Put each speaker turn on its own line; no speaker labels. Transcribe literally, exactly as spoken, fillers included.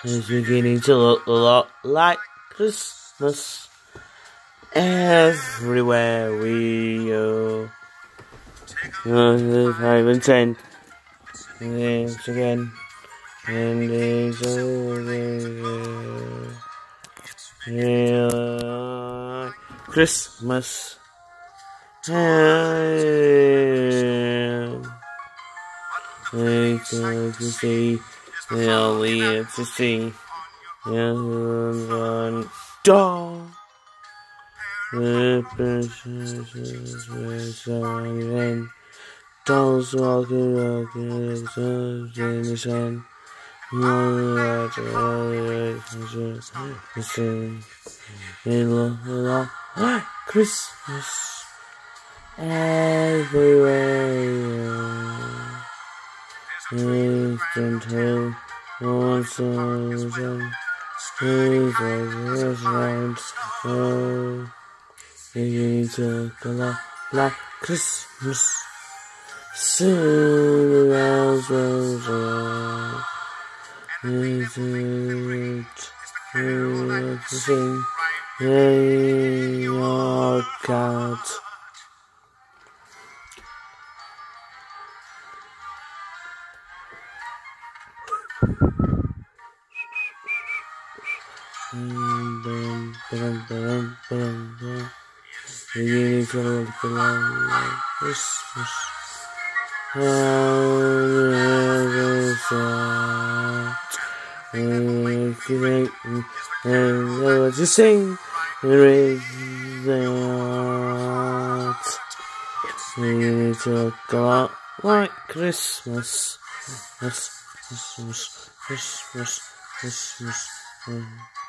It's beginning to look a lot like Christmas everywhere we go. Five and ten. And it's again. And it's over. Yeah, Christmas. And it's to see. Only to see. And one dog. The precious and dolls walking, walking in the sun. In Christmas everywhere. Instant home, one sun, who's around. Oh, you to go like Christmas. Soon the bells will ring. It's it to sing in your cat. Beginning to look like Christmas. And what you sing is that beginning to look a lot like Christmas. Christmas, Christmas, Christmas, Christmas.